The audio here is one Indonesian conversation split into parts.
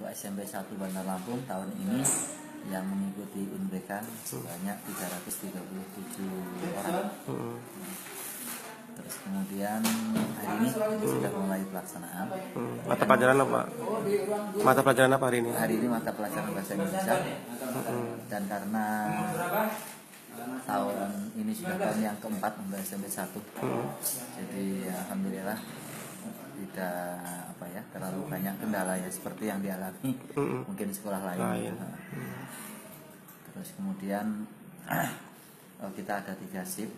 SMP 1 Bandar Lampung tahun ini yang mengikuti UNBK sebanyak 337 orang. Terus kemudian hari ini sudah mulai pelaksanaan. Mata pelajaran apa? Mata pelajaran apa hari ini? Hari ini mata pelajaran bahasa Indonesia. Dan karena tahun ini sudah tahun yang keempat untuk SMP 1, jadi alhamdulillah tidak terlalu banyak kendala ya seperti yang dialami mungkin sekolah lain. Terus kemudian kita ada 3 shift.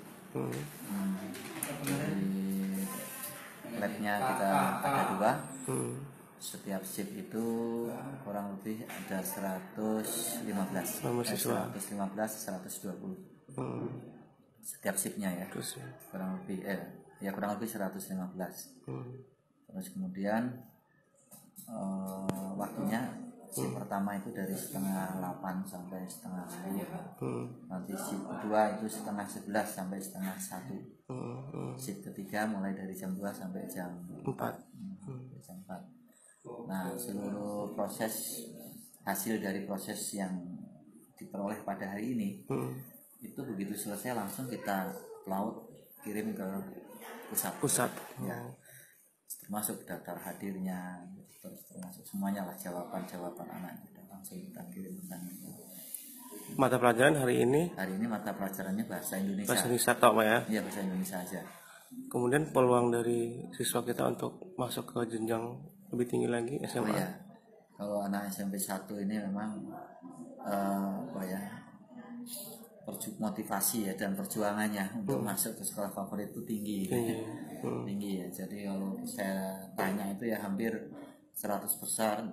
Di labnya kita ada 2. Setiap shift itu kurang lebih ada 115 120 setiap shiftnya ya. Kurang lebih 115. Terus kemudian waktunya shift pertama itu dari setengah 8 sampai setengah 10. Nanti shift kedua itu setengah 11 sampai setengah 1. Shift ketiga mulai dari jam 2 sampai jam 4. Nah, seluruh hasil dari proses yang diperoleh pada hari ini itu begitu selesai langsung kita upload, kirim ke pusat ya. Termasuk daftar hadirnya, terus termasuk semuanya lah, jawaban anak kita langsung kita kirimkan. Mata pelajaran hari ini mata pelajarannya bahasa Indonesia. Bahasa Indonesia toh Pak ya? Iya, bahasa Indonesia aja. Kemudian peluang dari siswa kita untuk masuk ke jenjang lebih tinggi lagi SMA. Oh ya, kalau anak SMP 1 ini memang motivasi ya dan perjuangannya untuk masuk ke sekolah favorit itu tinggi ya. Jadi kalau saya tanya itu ya hampir 100%,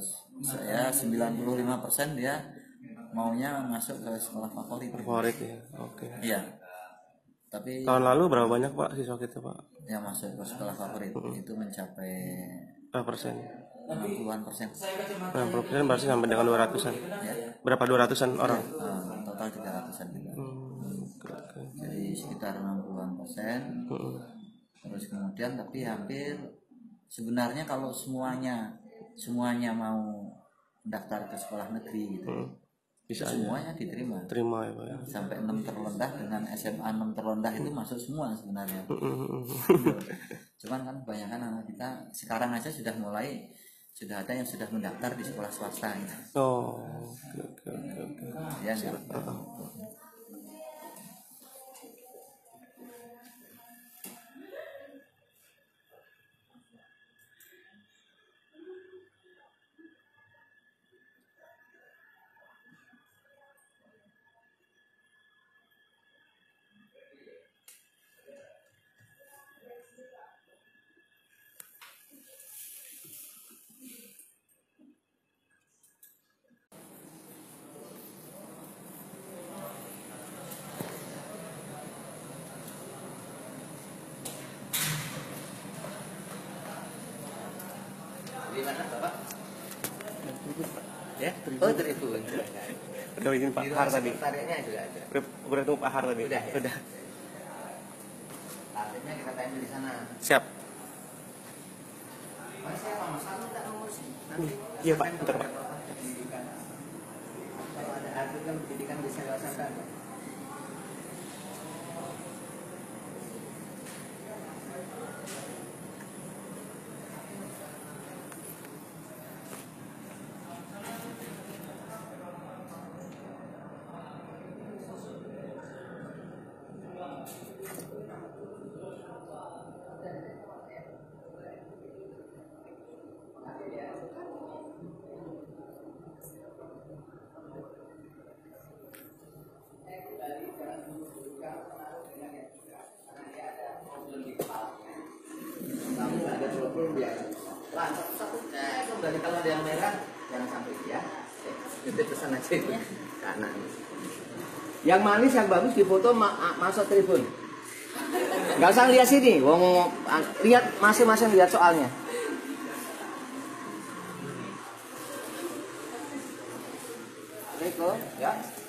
95% dia maunya masuk ke sekolah favorit ya. Oke. Iya. Tapi tahun lalu berapa banyak Pak siswa kita Pak yang masuk ke sekolah favorit itu mencapai berapa persen? 60% berarti sampai dengan 200-an ya? Berapa 200-an orang? Total 300-an juga. Jadi sekitar 60%. Terus kemudian tapi hampir sebenarnya kalau semuanya mau daftar ke sekolah negeri gitu, bisa semuanya diterima ya Pak ya? Sampai 6 terrendah dengan SMA 6 terrendah itu masuk semua sebenarnya. Cuman kan kebanyakan anak kita sekarang aja sudah ada yang sudah mendaftar di sekolah swasta ya. Oke. Ya, di mana Bapak? Ya? Oh, Tribun. Udah izin Pak Har tadi. Tariknya juga ada. Udah tunggu Pak Har tadi. Udah. Tariknya kita tanya di sana. Siap. Mas tak nomor sih. Iya Pak, bentar Pak. Kalau ada hasil kan pendidikan bisa dilaksanakan. Dari kalau ada yang merah jangan sampai ya. Itu pesan aja itu kanan. Yang manis yang bagus difoto masuk Tribun. Nggak usah lihat sini, lihat masing-masing lihat soalnya. Assalamualaikum ya.